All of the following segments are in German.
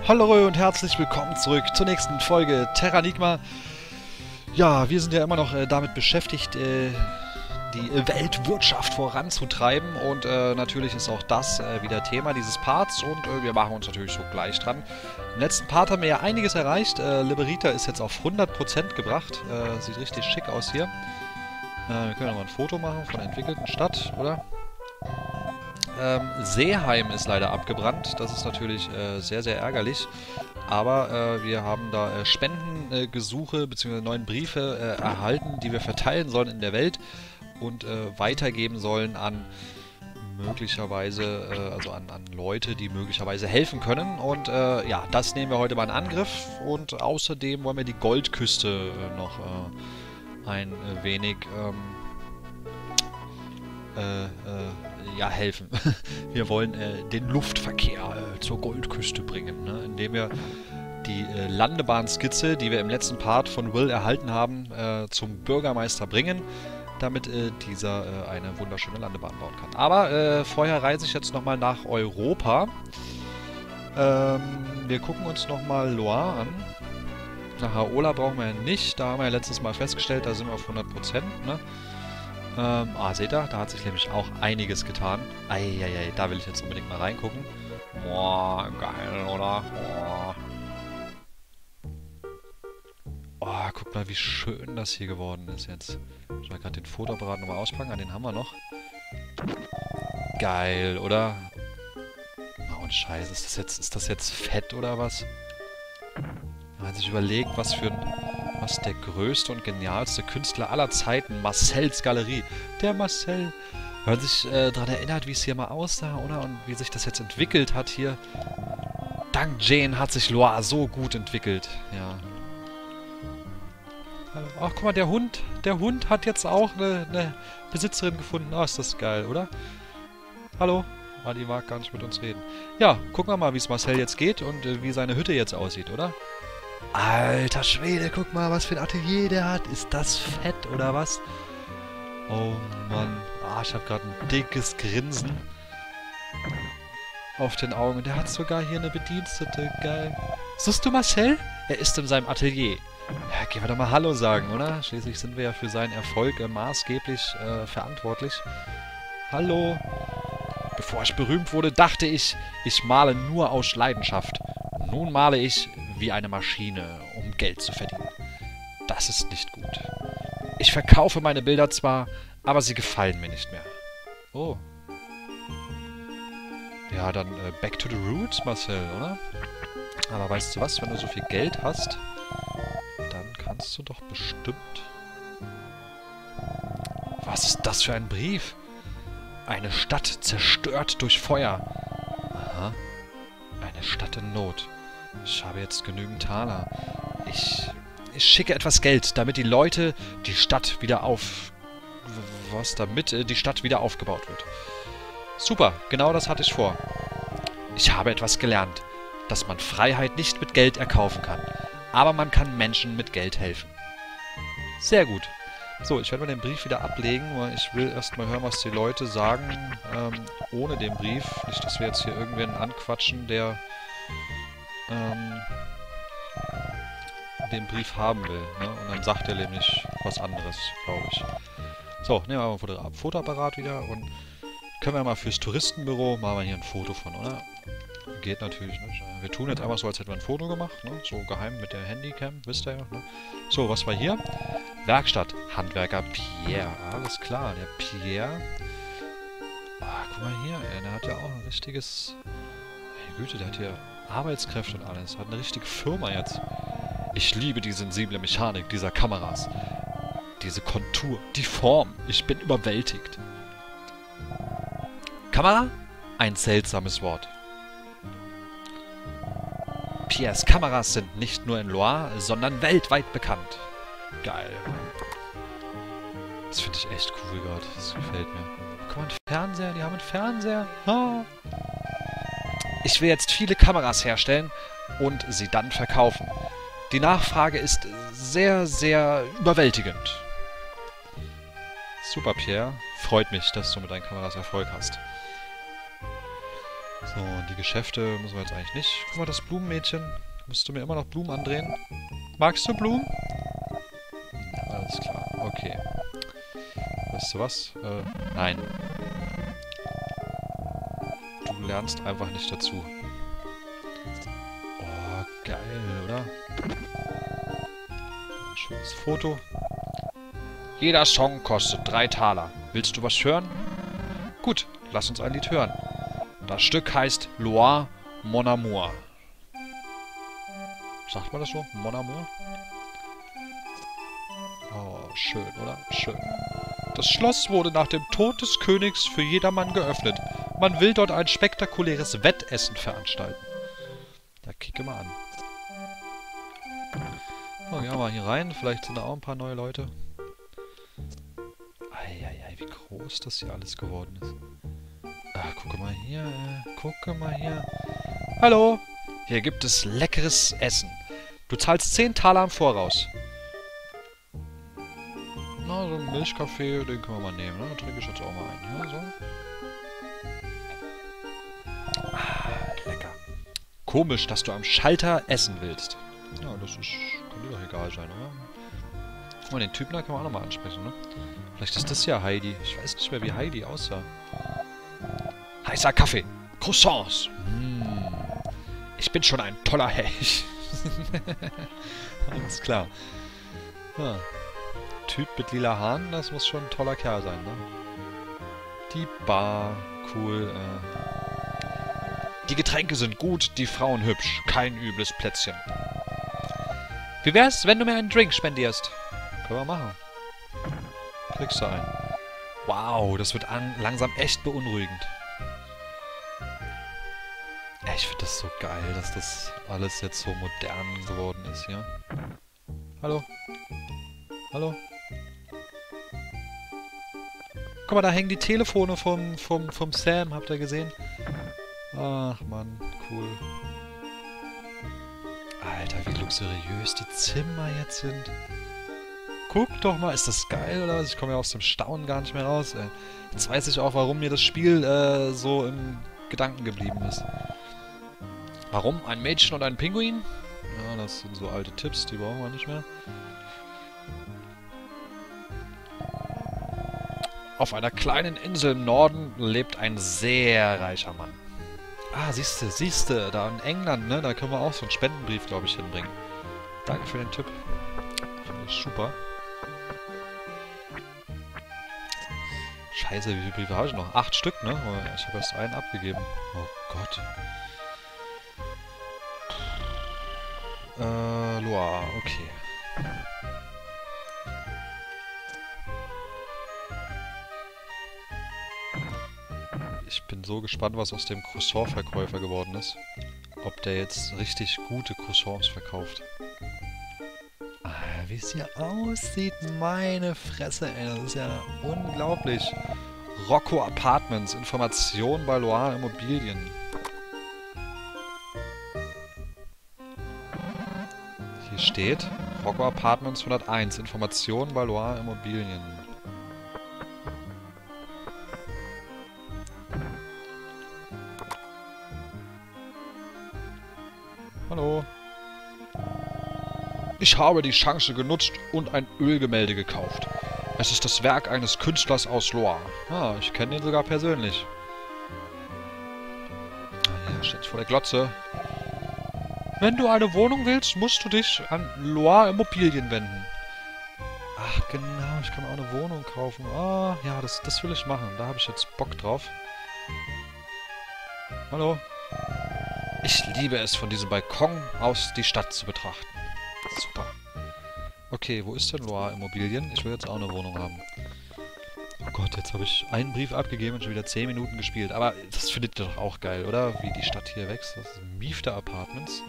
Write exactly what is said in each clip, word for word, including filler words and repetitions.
Hallo und herzlich willkommen zurück zur nächsten Folge Terranigma. Ja, wir sind ja immer noch äh, damit beschäftigt, äh, die Weltwirtschaft voranzutreiben und äh, natürlich ist auch das äh, wieder Thema dieses Parts und äh, wir machen uns natürlich so gleich dran. Im letzten Part haben wir ja einiges erreicht. Äh, Liberita ist jetzt auf hundert Prozent gebracht. Äh, sieht richtig schick aus hier. Äh, wir können noch mal ein Foto machen von der entwickelten Stadt, oder? Ähm, Seeheim ist leider abgebrannt. Das ist natürlich äh, sehr, sehr ärgerlich. Aber äh, wir haben da äh, Spendengesuche äh, bzw. neuen Briefe äh, erhalten, die wir verteilen sollen in der Welt und äh, weitergeben sollen an möglicherweise, äh, also an, an Leute, die möglicherweise helfen können. Und äh, ja, das nehmen wir heute mal in Angriff. Und außerdem wollen wir die Goldküste äh, noch äh, ein äh, wenig ähm, äh, äh, ja, helfen. Wir wollen äh, den Luftverkehr äh, zur Goldküste bringen, ne? Indem wir die äh, Landebahn-Skizze, die wir im letzten Part von Will erhalten haben, äh, zum Bürgermeister bringen, damit äh, dieser äh, eine wunderschöne Landebahn bauen kann. Aber äh, vorher reise ich jetzt nochmal nach Europa. Ähm, wir gucken uns nochmal Loire an. Nach Haola brauchen wir ja nicht. Da haben wir ja letztes Mal festgestellt, da sind wir auf hundert Prozent, ne? Ähm, ah, seht ihr? Da hat sich nämlich auch einiges getan. Eieiei, da will ich jetzt unbedingt mal reingucken. Boah, geil, oder? Boah. Oh, guck mal, wie schön das hier geworden ist jetzt. Ich will gerade den Fotoapparat nochmal auspacken. Ah, den haben wir noch. Geil, oder? Oh, und Scheiße, ist das jetzt, ist das jetzt fett oder was? Wenn man sich überlegt, was für ein... Was der größte und genialste Künstler aller Zeiten, Marcells Galerie. Der Marcel. Wenn man sich äh, daran erinnert, wie es hier mal aussah, oder? Und wie sich das jetzt entwickelt hat hier. Dank Jane hat sich Loire so gut entwickelt. Ja. Ach, guck mal, der Hund. Der Hund hat jetzt auch eine, eine Besitzerin gefunden. Ah, oh, ist das geil, oder? Hallo? Ah, die mag gar nicht mit uns reden. Ja, gucken wir mal, wie es Marcel jetzt geht und äh, wie seine Hütte jetzt aussieht, oder? Alter Schwede, guck mal, was für ein Atelier der hat. Ist das fett, oder was? Oh Mann. Ah, ich habe gerade ein dickes Grinsen auf den Augen. Der hat sogar hier eine Bedienstete. Geil. Siehst du Marcel? Er ist in seinem Atelier. Ja, gehen wir doch mal Hallo sagen, oder? Schließlich sind wir ja für seinen Erfolg äh, maßgeblich äh, verantwortlich. Hallo. Bevor ich berühmt wurde, dachte ich, ich male nur aus Leidenschaft. Nun male ich wie eine Maschine, um Geld zu verdienen. Das ist nicht gut. Ich verkaufe meine Bilder zwar, aber sie gefallen mir nicht mehr. Oh. Ja, dann äh, back to the roots, Marcel, oder? Aber weißt du was, wenn du so viel Geld hast, dann kannst du doch bestimmt... Was ist das für ein Brief? Eine Stadt zerstört durch Feuer. Aha. Eine Stadt in Not. Ich habe jetzt genügend Taler. Ich, ich schicke etwas Geld, damit die Leute die Stadt wieder auf... Was damit äh, die Stadt wieder aufgebaut wird. Super, genau das hatte ich vor. Ich habe etwas gelernt, dass man Freiheit nicht mit Geld erkaufen kann. Aber man kann Menschen mit Geld helfen. Sehr gut. So, ich werde mal den Brief wieder ablegen, weil ich will erstmal hören, was die Leute sagen, ähm, ohne den Brief. Nicht, dass wir jetzt hier irgendwen anquatschen, der... Ähm, den Brief haben will, ne? Und dann sagt er nämlich was anderes, glaube ich. So, nehmen wir mal ein Foto Fotoapparat wieder und können wir mal fürs Touristenbüro machen wir hier ein Foto von, oder? Geht natürlich nicht. Wir tun jetzt einfach so, als hätten wir ein Foto gemacht, ne? So geheim mit der Handycam, wisst ihr ja, ne? So, was war hier? Werkstatt, Handwerker Pierre, alles klar, der Pierre. Ah, guck mal hier, ey, der hat ja auch ein richtiges... Hey Güte, der hat hier... Arbeitskräfte und alles. Hat eine richtige Firma jetzt. Ich liebe die sensible Mechanik dieser Kameras. Diese Kontur, die Form. Ich bin überwältigt. Kamera? Ein seltsames Wort. Pierres Kameras sind nicht nur in Loire, sondern weltweit bekannt. Geil. Das finde ich echt cool gerade. Das gefällt mir. Guck mal, ein Fernseher. Die haben einen Fernseher. Ha. Ich will jetzt viele Kameras herstellen und sie dann verkaufen. Die Nachfrage ist sehr, sehr überwältigend. Super, Pierre. Freut mich, dass du mit deinen Kameras Erfolg hast. So, die Geschäfte müssen wir jetzt eigentlich nicht. Guck mal, das Blumenmädchen. Musst du mir immer noch Blumen andrehen? Magst du Blumen? Ja, alles klar, okay. Weißt du was? Äh, nein. Du lernst einfach nicht dazu. Oh, geil, oder? Ein schönes Foto. Jeder Song kostet drei Taler. Willst du was hören? Gut, lass uns ein Lied hören. Das Stück heißt Loire, Mon Amour. Sagt man das so? Mon Amour? Oh, schön, oder? Schön. Das Schloss wurde nach dem Tod des Königs für jedermann geöffnet. Man will dort ein spektakuläres Wettessen veranstalten. Ja, kicke mal an. So, gehen wir mal hier rein. Vielleicht sind da auch ein paar neue Leute. Eieiei, wie groß das hier alles geworden ist. Ah, gucke mal hier. Äh, gucke mal hier. Hallo! Hier gibt es leckeres Essen. Du zahlst zehn Taler im Voraus. Na, so ein Milchkaffee, den können wir mal nehmen, ne? Da trinke ich jetzt auch mal ein. Ja, so. Ah, lecker. Komisch, dass du am Schalter essen willst. Ja, das ist... kann dir doch egal sein, oder? Guck mal, den Typen da können wir auch nochmal ansprechen, ne? Vielleicht ist das ja Heidi. Ich weiß nicht mehr, wie Heidi aussah. Heißer Kaffee. Croissants. Mmh. Ich bin schon ein toller Hecht. Alles klar. Ja. Typ mit lila Haaren, das muss schon ein toller Kerl sein, ne? Die Bar. Cool. Äh. Die Getränke sind gut, die Frauen hübsch. Kein übles Plätzchen. Wie wär's, wenn du mir einen Drink spendierst? Können wir machen. Kriegst du einen. Wow, das wird an langsam echt beunruhigend. Ich finde das so geil, dass das alles jetzt so modern geworden ist hier. Hallo? Hallo? Guck mal, da hängen die Telefone vom, vom, vom Sam, habt ihr gesehen? Ach Mann, cool. Alter, wie luxuriös die Zimmer jetzt sind. Guck doch mal, ist das geil oder was? Ich komme ja aus dem Staunen gar nicht mehr raus, ey. Jetzt weiß ich auch, warum mir das Spiel äh, so im Gedanken geblieben ist. Warum? Ein Mädchen und ein Pinguin? Ja, das sind so alte Tipps, die brauchen wir nicht mehr. Auf einer kleinen Insel im Norden lebt ein sehr reicher Mann. Ah, siehste, siehste, da in England, ne, da können wir auch so einen Spendenbrief, glaube ich, hinbringen. Danke für den Tipp. Finde ich super. Scheiße, wie viele Briefe habe ich noch? Acht Stück, ne? Ich habe erst einen abgegeben. Oh Gott. Äh, Loire, okay. Ich bin so gespannt, was aus dem Croissant-Verkäufer geworden ist. Ob der jetzt richtig gute Croissants verkauft. Ah, wie es hier aussieht, meine Fresse, ey, das ist ja unglaublich. Rocco Apartments, Informationen bei Loire Immobilien. Hier steht Rocco Apartments hunderteins, Informationen bei Loire Immobilien. Hallo. Ich habe die Chance genutzt und ein Ölgemälde gekauft. Es ist das Werk eines Künstlers aus Loire. Ah, ich kenne ihn sogar persönlich. Ah, hier steht vor der Glotze. Wenn du eine Wohnung willst, musst du dich an Loire Immobilien wenden. Ach genau, ich kann auch eine Wohnung kaufen. Ah, ja, das, das will ich machen. Da habe ich jetzt Bock drauf. Hallo. Ich liebe es, von diesem Balkon aus die Stadt zu betrachten. Super. Okay, wo ist denn Loire Immobilien? Ich will jetzt auch eine Wohnung haben. Oh Gott, jetzt habe ich einen Brief abgegeben und schon wieder zehn Minuten gespielt. Aber das findet ihr doch auch geil, oder? Wie die Stadt hier wächst. Das sind Miefter Apartments.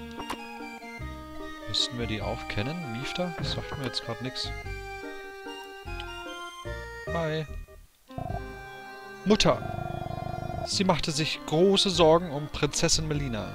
Müssten wir die auch kennen? Miefter? Das sagt mir jetzt gerade nichts. Hi. Mutter. Sie machte sich große Sorgen um Prinzessin Melina.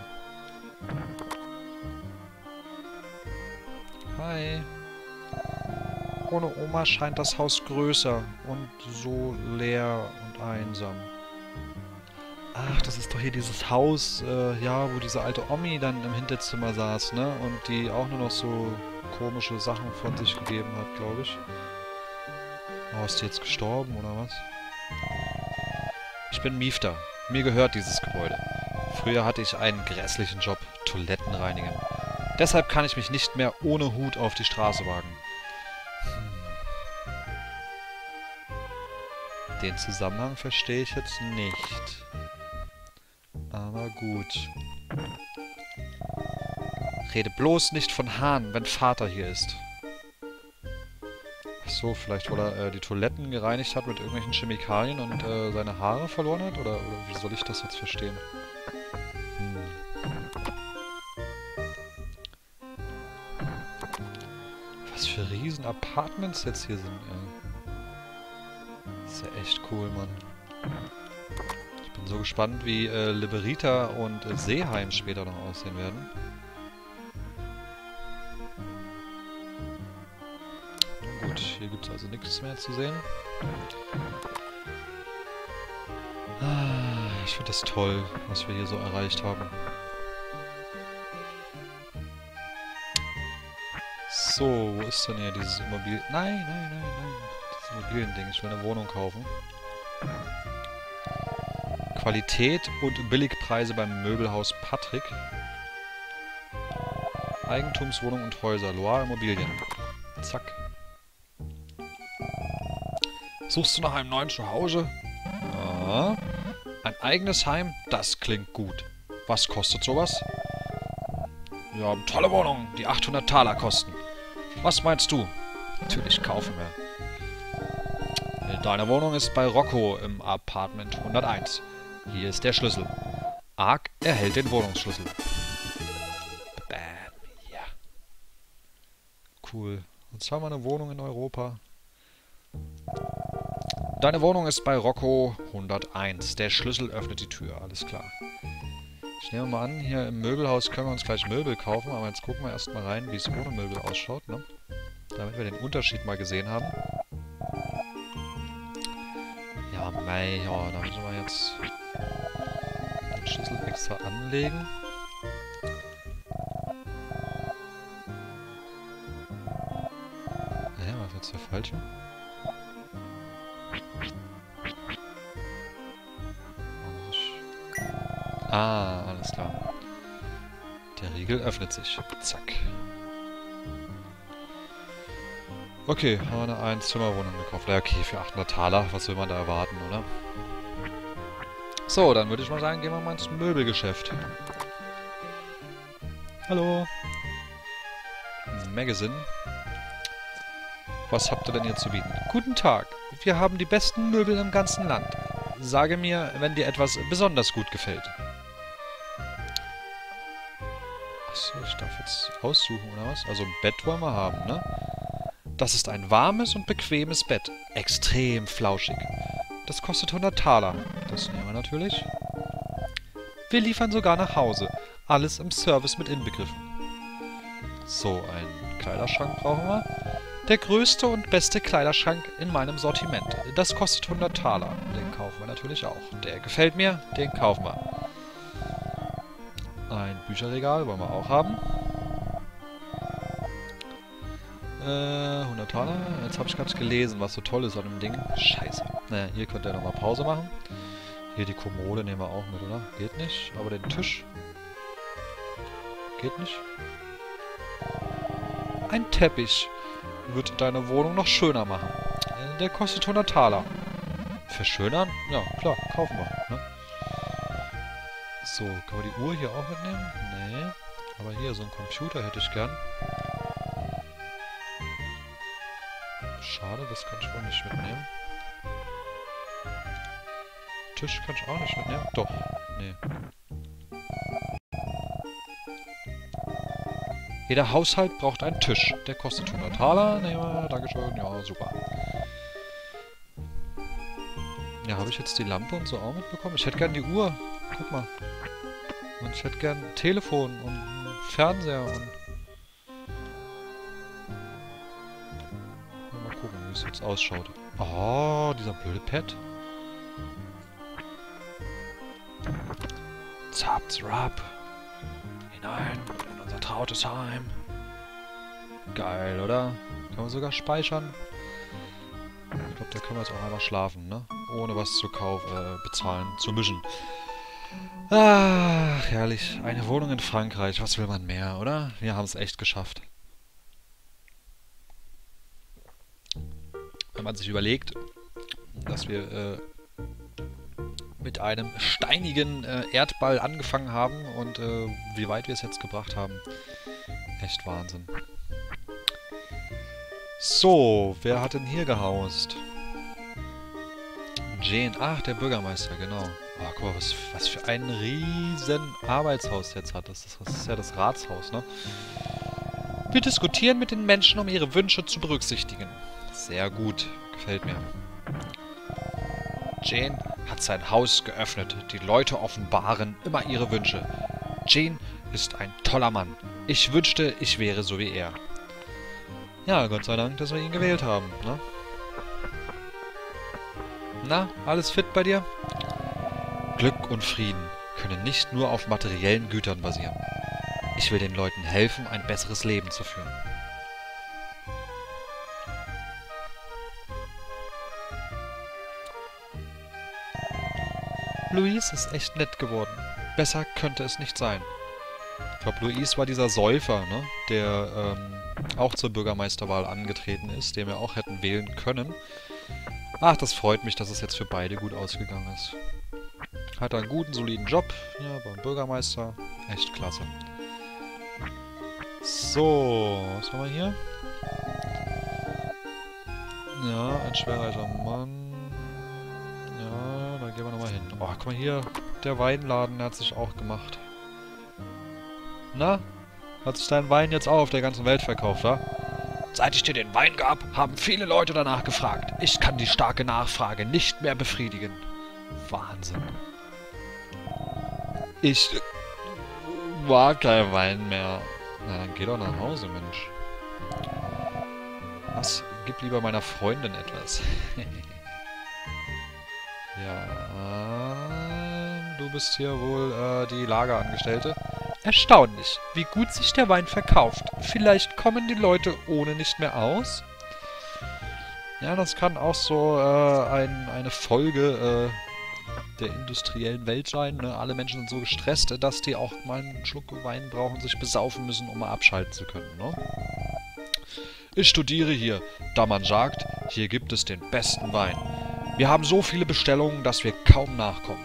Hi. Ohne Oma scheint das Haus größer und so leer und einsam. Ach, das ist doch hier dieses Haus, äh, ja, wo diese alte Omi dann im Hinterzimmer saß, ne? Und die auch nur noch so komische Sachen von sich gegeben hat, glaube ich. Oh, ist die jetzt gestorben, oder was? Ich bin Miefter. Mir gehört dieses Gebäude. Früher hatte ich einen grässlichen Job, Toiletten reinigen. Deshalb kann ich mich nicht mehr ohne Hut auf die Straße wagen. Hm. Den Zusammenhang verstehe ich jetzt nicht. Aber gut. Rede bloß nicht von Hahn, wenn Vater hier ist. Ach so, vielleicht weil er äh, die Toiletten gereinigt hat mit irgendwelchen Chemikalien und äh, seine Haare verloren hat? Oder, oder wie soll ich das jetzt verstehen? Hm. Was für riesen Apartments jetzt hier sind, ey. Das ist ja echt cool, Mann. Ich bin so gespannt, wie äh, Liberita und äh, Seeheim später noch aussehen werden. Na gut, hier gibt es also nichts mehr zu sehen. Ah, ich finde das toll, was wir hier so erreicht haben. So, wo ist denn hier dieses Immobilien... Nein, nein, nein, nein. Das Immobiliending. Ich will eine Wohnung kaufen. Qualität und Billigpreise beim Möbelhaus Patrick. Eigentumswohnung und Häuser. Loire Immobilien. Zack. Suchst du nach einem neuen Zuhause? Ja. Ein eigenes Heim? Das klingt gut. Was kostet sowas? Wir haben tolle Wohnungen, die achthundert Taler kosten. Was meinst du? Natürlich kaufen wir. Deine Wohnung ist bei Rocco im Apartment hunderteins. Hier ist der Schlüssel. Ark erhält den Wohnungsschlüssel. Bam. Ja. Cool. Jetzt haben wir eine Wohnung in Europa. Deine Wohnung ist bei Rocco hunderteins. Der Schlüssel öffnet die Tür. Alles klar. Ich nehme mal an, hier im Möbelhaus können wir uns gleich Möbel kaufen. Aber jetzt gucken wir erstmal rein, wie es ohne Möbel ausschaut, ne? Damit wir den Unterschied mal gesehen haben. Ja, mei, ja, da müssen wir jetzt den Schlüssel extra anlegen. Hä, was ist jetzt der falsche? Ah, alles klar. Der Riegel öffnet sich. Zack. Okay, haben wir eine Einzimmerwohnung gekauft. Ja, okay, für achthundert Taler. Was will man da erwarten, oder? So, dann würde ich mal sagen, gehen wir mal ins Möbelgeschäft. Hallo. Magazine. Was habt ihr denn hier zu bieten? Guten Tag. Wir haben die besten Möbel im ganzen Land. Sage mir, wenn dir etwas besonders gut gefällt. Achso, ich darf jetzt aussuchen, oder was? Also ein Bett wollen wir haben, ne? Das ist ein warmes und bequemes Bett. Extrem flauschig. Das kostet hundert Taler. Das nehmen wir natürlich. Wir liefern sogar nach Hause. Alles im Service mit inbegriffen. So, einen Kleiderschrank brauchen wir. Der größte und beste Kleiderschrank in meinem Sortiment. Das kostet hundert Taler. Den kaufen wir natürlich auch. Der gefällt mir, den kaufen wir. Ein Bücherregal wollen wir auch haben. Äh, hundert Taler. Jetzt habe ich gerade gelesen, was so toll ist an dem Ding. Scheiße. Naja, hier könnt ihr nochmal Pause machen. Hier die Kommode nehmen wir auch mit, oder? Geht nicht. Aber den Tisch. Geht nicht. Ein Teppich wird deine Wohnung noch schöner machen. Äh, der kostet hundert Taler. Verschönern? Ja, klar. Kaufen wir. Ne? So, können wir die Uhr hier auch mitnehmen? Nee. Aber hier, so ein Computer hätte ich gern. Schade, das kann ich wohl nicht mitnehmen. Tisch kann ich auch nicht mitnehmen? Doch. Nee. Jeder Haushalt braucht einen Tisch. Der kostet hundert Taler. Nehmen wir. Dankeschön. Ja, super. Ja, habe ich jetzt die Lampe und so auch mitbekommen? Ich hätte gern die Uhr. Guck mal. Und ich hätte gern ein Telefon und einen Fernseher und... Mal gucken, wie es jetzt ausschaut. Oh, dieser blöde Pad. Zap, zap. Hinein in unser trautes Heim. Geil, oder? Kann man sogar speichern. Ich glaube, da können wir jetzt auch einfach schlafen, ne? Ohne was zu kaufen, äh, bezahlen, zu mischen. Ach, herrlich. Eine Wohnung in Frankreich. Was will man mehr, oder? Wir haben es echt geschafft. Wenn man sich überlegt, dass wir äh, mit einem steinigen äh, Erdball angefangen haben und äh, wie weit wir es jetzt gebracht haben. Echt Wahnsinn. So, wer hat denn hier gehaust? Jane, ach, der Bürgermeister, genau. Ah, guck mal, was, was für ein riesen Arbeitshaus jetzt hat. Das ist, das ist ja das Ratshaus, ne? Wir diskutieren mit den Menschen, um ihre Wünsche zu berücksichtigen. Sehr gut, gefällt mir. Jane hat sein Haus geöffnet. Die Leute offenbaren immer ihre Wünsche. Jane ist ein toller Mann. Ich wünschte, ich wäre so wie er. Ja, Gott sei Dank, dass wir ihn gewählt haben, ne? Na, alles fit bei dir? Glück und Frieden können nicht nur auf materiellen Gütern basieren. Ich will den Leuten helfen, ein besseres Leben zu führen. Louise ist echt nett geworden. Besser könnte es nicht sein. Ich glaube, Louise war dieser Säufer, ne? Der ähm, auch zur Bürgermeisterwahl angetreten ist, den wir auch hätten wählen können. Ach, das freut mich, dass es jetzt für beide gut ausgegangen ist. Hat einen guten, soliden Job, ja, beim Bürgermeister. Echt klasse. So, was haben wir hier? Ja, ein schwerreicher Mann. Ja, da gehen wir nochmal hin. Oh, guck mal hier, der Weinladen, der hat sich auch gemacht. Na? Hat sich dein Wein jetzt auch auf der ganzen Welt verkauft, wa? Seit ich dir den Wein gab, haben viele Leute danach gefragt. Ich kann die starke Nachfrage nicht mehr befriedigen. Wahnsinn. Ich mag kein Wein mehr. Na, dann geh doch nach Hause, Mensch. Was? Gib lieber meiner Freundin etwas. Ja, du bist hier wohl äh, die Lagerangestellte. Erstaunlich, wie gut sich der Wein verkauft. Vielleicht kommen die Leute ohne nicht mehr aus? Ja, das kann auch so äh, ein, eine Folge äh, der industriellen Welt sein. Ne? Alle Menschen sind so gestresst, dass die auch mal einen Schluck Wein brauchen, sich besaufen müssen, um mal abschalten zu können. Ne? Ich studiere hier, da man sagt, hier gibt es den besten Wein. Wir haben so viele Bestellungen, dass wir kaum nachkommen.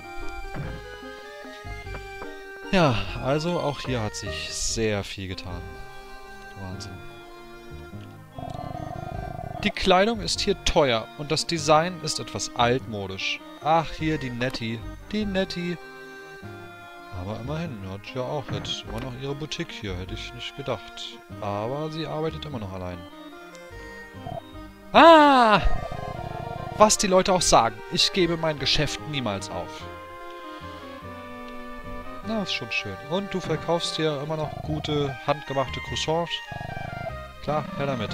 Ja, also auch hier hat sich sehr viel getan. Wahnsinn. Die Kleidung ist hier teuer und das Design ist etwas altmodisch. Ach, hier die Nettie. Die Nettie. Aber immerhin, hat ja auch jetzt immer noch ihre Boutique hier, hätte ich nicht gedacht. Aber sie arbeitet immer noch allein. Ah! Was die Leute auch sagen, ich gebe mein Geschäft niemals auf. Na, ist schon schön. Und du verkaufst hier immer noch gute, handgemachte Croissants. Klar, her damit.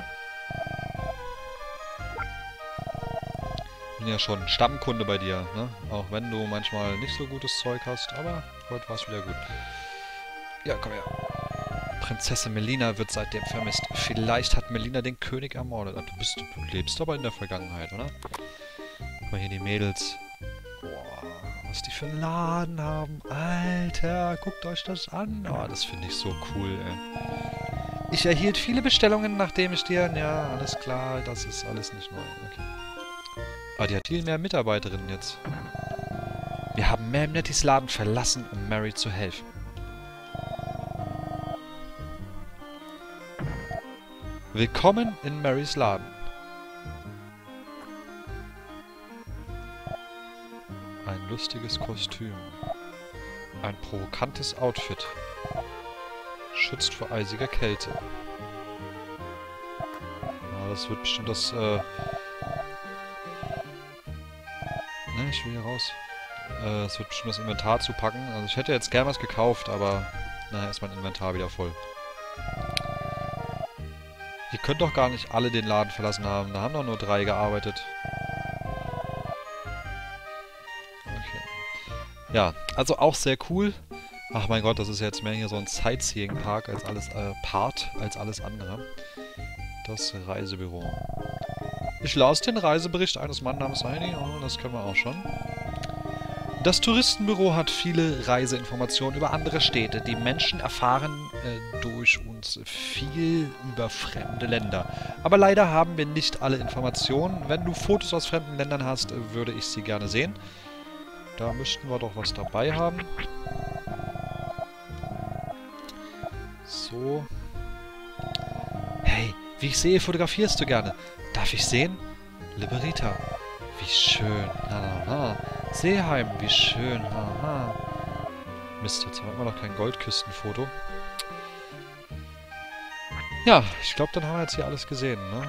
Bin ja schon Stammkunde bei dir, ne? Auch wenn du manchmal nicht so gutes Zeug hast, aber heute war es wieder gut. Ja, komm her. Prinzessin Melina wird seitdem vermisst. Vielleicht hat Melina den König ermordet. Du, bist, du lebst aber in der Vergangenheit, oder? Guck mal hier die Mädels. Boah, was die für einen Laden haben. Alter, guckt euch das an. Oh, das finde ich so cool, ey. Ich erhielt viele Bestellungen, nachdem ich dir... Ja, alles klar, das ist alles nicht neu. Okay. Ah, die hat viel mehr Mitarbeiterinnen jetzt. Wir haben Ma'am Netties Laden verlassen, um Mary zu helfen. Willkommen in Marys Laden. Ein lustiges Kostüm. Ein provokantes Outfit. Schützt vor eisiger Kälte. Ja, das wird bestimmt das, äh... Ne, ich will hier raus. Äh, das wird bestimmt das Inventar zupacken. Also ich hätte jetzt gern was gekauft, aber... Naja, ist mein Inventar wieder voll. Ihr könnt doch gar nicht alle den Laden verlassen haben. Da haben doch nur drei gearbeitet. Okay. Ja, also auch sehr cool. Ach mein Gott, das ist jetzt mehr hier so ein Sightseeing-Park als alles, äh, Part als alles andere. Das Reisebüro. Ich las den Reisebericht eines Mannes namens Heini. Oh, das können wir auch schon. Das Touristenbüro hat viele Reiseinformationen über andere Städte. Die Menschen erfahren äh, durch uns viel über fremde Länder. Aber leider haben wir nicht alle Informationen. Wenn du Fotos aus fremden Ländern hast, äh, würde ich sie gerne sehen. Da müssten wir doch was dabei haben. So. Hey, wie ich sehe, fotografierst du gerne. Darf ich sehen? Liberita. Wie schön. Haha. Seeheim, wie schön. Haha. Mist, jetzt haben wir noch kein Goldküstenfoto. Ja, ich glaube, dann haben wir jetzt hier alles gesehen, ne?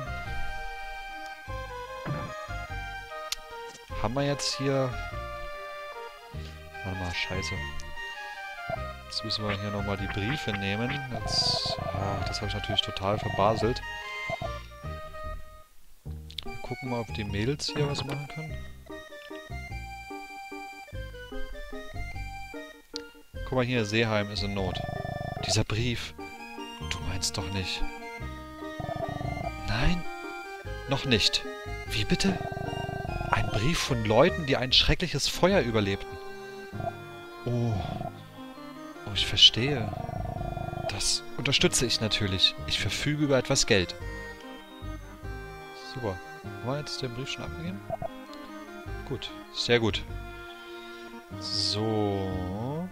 Haben wir jetzt hier... Warte mal, scheiße. Jetzt müssen wir hier nochmal die Briefe nehmen. Jetzt, ach, das habe ich natürlich total verbaselt. Wir gucken mal, ob die Mädels hier was machen können. Guck mal hier, Seeheim ist in Not. Dieser Brief. Du meinst doch nicht. Nein, noch nicht. Wie bitte? Ein Brief von Leuten, die ein schreckliches Feuer überlebten. Oh. Oh, ich verstehe. Das unterstütze ich natürlich. Ich verfüge über etwas Geld. Super. Haben wir jetzt den Brief schon abgegeben? Gut. Sehr gut. So.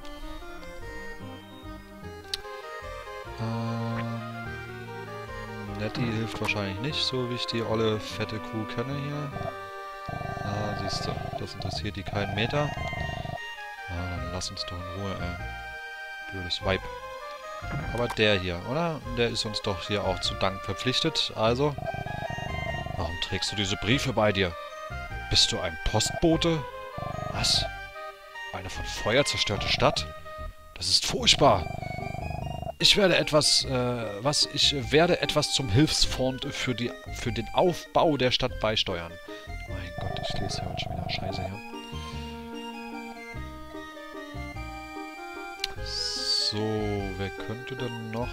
Ähm. Nettie hilft wahrscheinlich nicht, so wie ich die olle, fette Kuh kenne hier. Ah, siehst du. Das interessiert die keinen Meter. Ah, dann lass uns doch in Ruhe, ey. Blödes Weib. Aber der hier, oder? Der ist uns doch hier auch zu Dank verpflichtet. Also, warum trägst du diese Briefe bei dir? Bist du ein Postbote? Was? Eine von Feuer zerstörte Stadt? Das ist furchtbar. Ich werde etwas, äh, was? Ich werde etwas zum Hilfsfonds für die, für den Aufbau der Stadt beisteuern. Mein Gott, ich lese ja heute schon wieder Scheiße hier. So, wer könnte denn noch...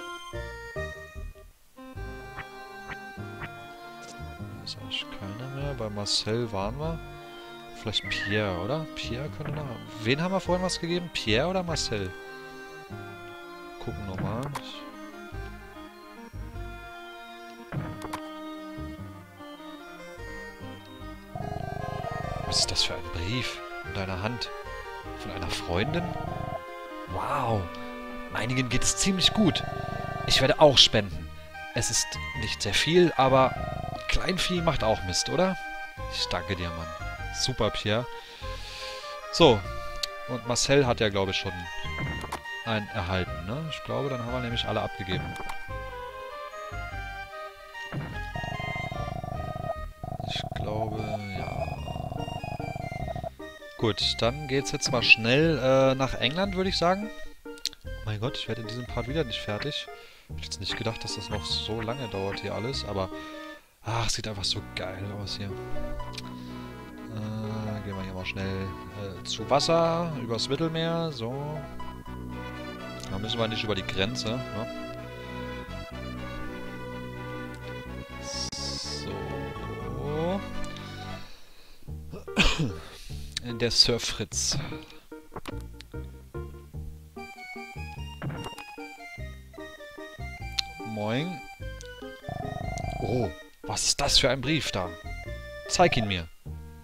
Hier ist eigentlich keiner mehr. Bei Marcel waren wir. Vielleicht Pierre, oder? Pierre könnte noch... Wen haben wir vorhin was gegeben? Pierre oder Marcel? Gucken nochmal. Was ist das für ein Brief in deiner Hand? Von einer Freundin? Wow, einigen geht es ziemlich gut. Ich werde auch spenden. Es ist nicht sehr viel, aber Kleinvieh macht auch Mist, oder? Ich danke dir, Mann. Super, Pierre. So, und Marcel hat ja, glaube ich, schon einen erhalten, ne? Ich glaube, dann haben wir nämlich alle abgegeben. Ich glaube, ja. Gut, dann geht's jetzt mal schnell äh, nach England, würde ich sagen. Oh mein Gott, ich werde in diesem Part wieder nicht fertig. Ich hätte jetzt nicht gedacht, dass das noch so lange dauert hier alles, aber... Ach, sieht einfach so geil aus hier. Äh, gehen wir hier mal schnell äh, zu Wasser, übers Mittelmeer, so. Da müssen wir nicht über die Grenze, ne? So. Der Sir Fritz. Moin. Oh, was ist das für ein Brief da? Zeig ihn mir.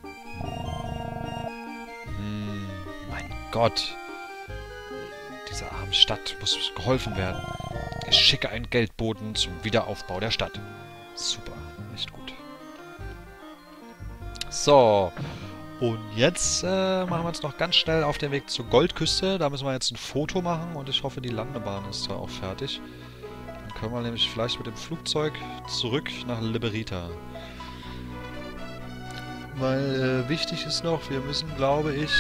Hm, mein Gott. Dieser armen Stadt muss geholfen werden. Ich schicke einen Geldboten zum Wiederaufbau der Stadt. Super, echt gut. So. Und jetzt äh, machen wir uns noch ganz schnell auf den Weg zur Goldküste. Da müssen wir jetzt ein Foto machen und ich hoffe, die Landebahn ist da auch fertig. Dann können wir nämlich vielleicht mit dem Flugzeug zurück nach Liberita. Weil äh, wichtig ist noch, wir müssen, glaube ich...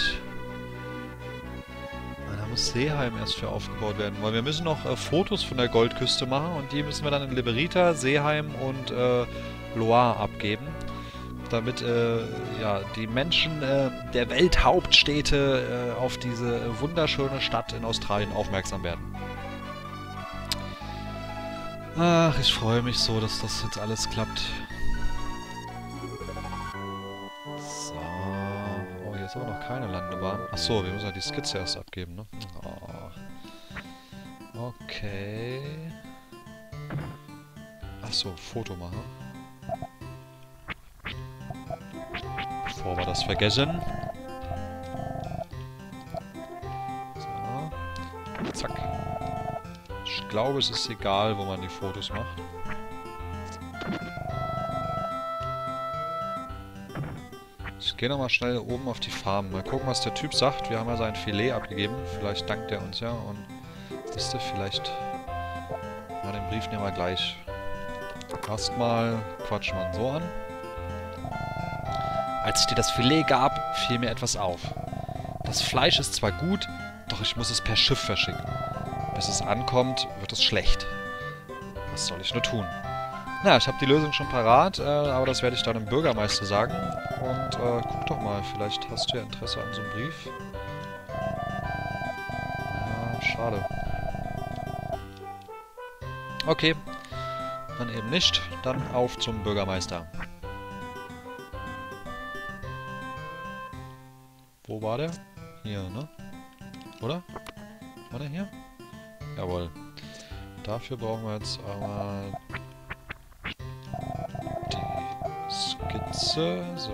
Da muss Seeheim erst für aufgebaut werden, weil wir müssen noch äh, Fotos von der Goldküste machen und die müssen wir dann in Liberita, Seeheim und äh, Loire abgeben. damit äh, ja, die Menschen äh, der Welthauptstädte äh, auf diese wunderschöne Stadt in Australien aufmerksam werden. Ach, ich freue mich so, dass das jetzt alles klappt. So. Oh, hier ist aber noch keine Landebahn. Achso, wir müssen ja die Skizze erst abgeben, ne? Oh. Okay. Achso, Foto machen. Bevor wir das vergessen. So. Zack. Ich glaube, es ist egal, wo man die Fotos macht. Ich gehe nochmal schnell oben auf die Farm. Mal gucken, was der Typ sagt. Wir haben ja sein Filet abgegeben. Vielleicht dankt er uns ja. Und wisst ihr, vielleicht... Ja, den Brief nehmen wir gleich. Erstmal quatschen wir ihn so an. Als ich dir das Filet gab, fiel mir etwas auf. Das Fleisch ist zwar gut, doch ich muss es per Schiff verschicken. Bis es ankommt, wird es schlecht. Was soll ich nur tun? Na, ich habe die Lösung schon parat, äh, aber das werde ich dann dem Bürgermeister sagen. Und äh, guck doch mal, vielleicht hast du ja Interesse an so einem Brief. Ah, schade. Okay, dann eben nicht. Dann auf zum Bürgermeister. Wo war der? Hier, ne? Oder? War der hier? Jawohl. Dafür brauchen wir jetzt aber die Skizze. So.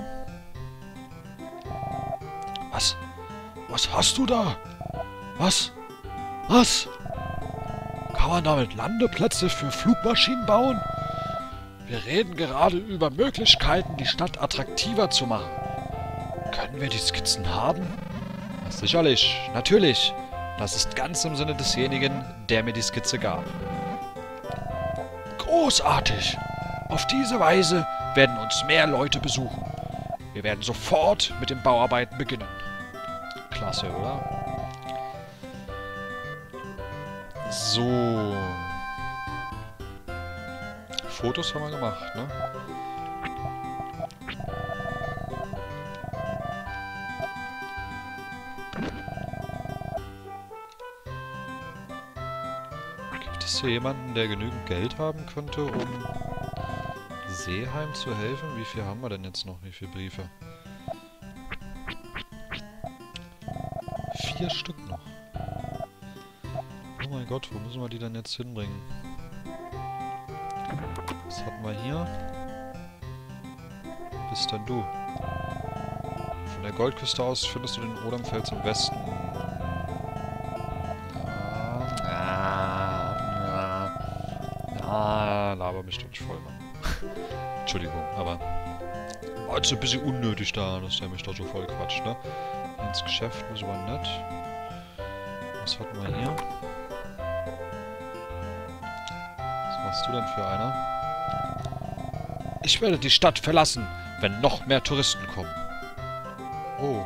Was? Was hast du da? Was? Was? Kann man damit Landeplätze für Flugmaschinen bauen? Wir reden gerade über Möglichkeiten, die Stadt attraktiver zu machen. Können wir die Skizzen haben? Sicherlich, natürlich. Das ist ganz im Sinne desjenigen, der mir die Skizze gab. Großartig! Auf diese Weise werden uns mehr Leute besuchen. Wir werden sofort mit den Bauarbeiten beginnen. Klasse, oder? So. Fotos haben wir gemacht, ne? Gibt es hier jemanden, der genügend Geld haben könnte, um Seeheim zu helfen? Wie viel haben wir denn jetzt noch? Wie viele Briefe? Vier Stück noch. Oh mein Gott, wo müssen wir die denn jetzt hinbringen? Was hatten wir hier? Bist denn du? Von der Goldküste aus findest du den Odamfels im Westen. Ja, ja, ja, laber mich doch nicht voll, Mann. Entschuldigung, aber... Oh, ist ein bisschen unnötig da, dass der mich da so voll quatscht, ne? Ins Geschäft müssen wir nicht. Was hatten wir hier? Was machst du denn für einer? Ich werde die Stadt verlassen, wenn noch mehr Touristen kommen. Oh.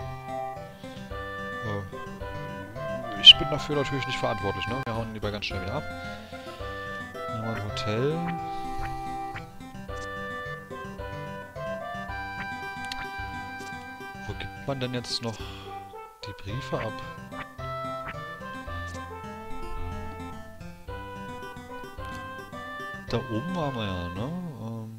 Äh. Ich bin dafür natürlich nicht verantwortlich, ne? Wir hauen lieber ganz schnell wieder ab. Hier haben wir ein Hotel. Wo gibt man denn jetzt noch die Briefe ab? Da oben waren wir ja, ne? Ähm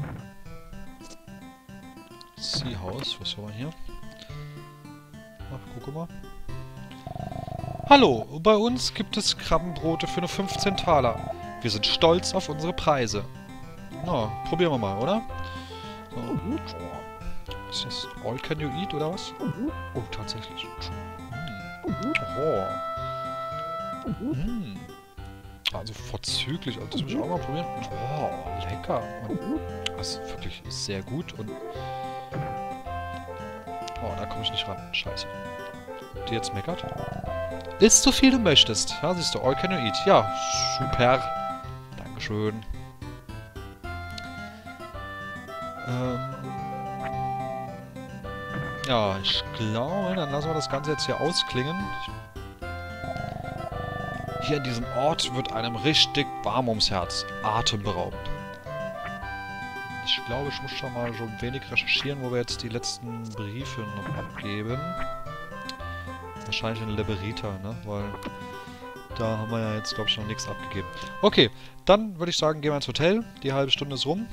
Sea House, was haben wir hier? Ach, guck mal. Hallo, bei uns gibt es Krabbenbrote für nur fünfzehn Taler. Wir sind stolz auf unsere Preise. Na, probieren wir mal, oder? So. Ist das All Can You Eat, oder was? Oh, tatsächlich. Hm. Oh. Hm. Also vorzüglich. Also das muss ich auch mal probieren. Oh, lecker. Das ist wirklich sehr gut und... Oh, da komme ich nicht ran. Scheiße. Die jetzt meckert? Isst so viel du möchtest. Ja, siehst du, All Can You Eat. Ja, super. Dankeschön. Ähm... Ja, ich glaube, dann lassen wir das Ganze jetzt hier ausklingen. Hier in diesem Ort wird einem richtig warm ums Herz. Atemberaubend. ich glaube, ich muss schon mal so ein wenig recherchieren, wo wir jetzt die letzten Briefe noch abgeben. Wahrscheinlich in Liberita, ne? Weil da haben wir ja jetzt, glaube ich, noch nichts abgegeben. Okay, dann würde ich sagen, gehen wir ins Hotel. Die halbe Stunde ist rum.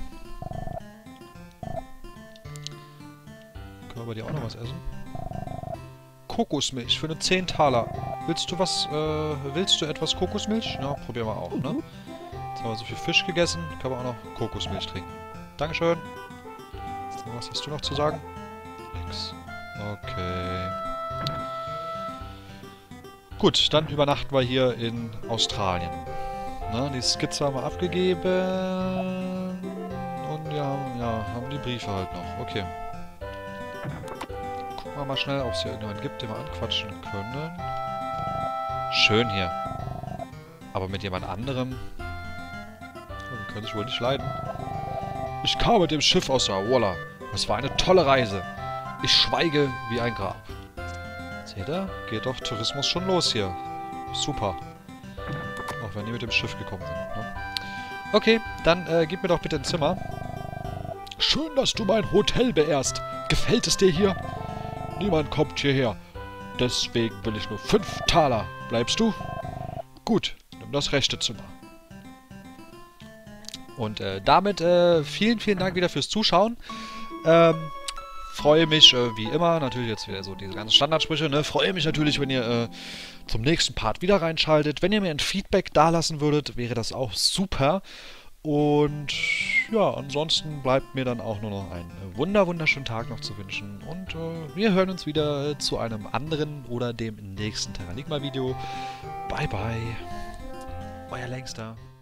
Können wir bei dir auch noch was essen? Kokosmilch für eine zehn Taler. Willst du was, äh, willst du etwas Kokosmilch? Na, probieren wir auch, ne? Jetzt haben wir so viel Fisch gegessen, können wir auch noch Kokosmilch trinken. Dankeschön. Was hast du noch zu sagen? Nix. Okay. Gut, dann übernachten wir hier in Australien. Na, die Skizze haben wir abgegeben. Und wir haben, ja, haben die Briefe halt noch. Okay. Gucken wir mal schnell, ob es hier irgendjemanden gibt, den wir anquatschen können. Schön hier. Aber mit jemand anderem... Den könnte ich wohl nicht leiden. Ich kam mit dem Schiff aus Awala. Es war eine tolle Reise. Ich schweige wie ein Grab. Seht ihr? Geht doch Tourismus schon los hier. Super. Auch wenn die mit dem Schiff gekommen sind. Ne? Okay, dann äh, gib mir doch bitte ein Zimmer. Schön, dass du mein Hotel beehrst. Gefällt es dir hier? Niemand kommt hierher. Deswegen will ich nur fünf Taler. Bleibst du? Gut, nimm das rechte Zimmer. Und äh, damit äh, vielen, vielen Dank wieder fürs Zuschauen. Ähm, freue mich, äh, wie immer, natürlich jetzt wieder so diese ganzen Standardsprüche, ne? Freue mich natürlich, wenn ihr äh, zum nächsten Part wieder reinschaltet. Wenn ihr mir ein Feedback dalassen würdet, wäre das auch super. Und ja, ansonsten bleibt mir dann auch nur noch einen wunder wunderschönen Tag noch zu wünschen. Und äh, wir hören uns wieder äh, zu einem anderen oder dem nächsten Terranigma-Video. Bye, bye. Euer Längster.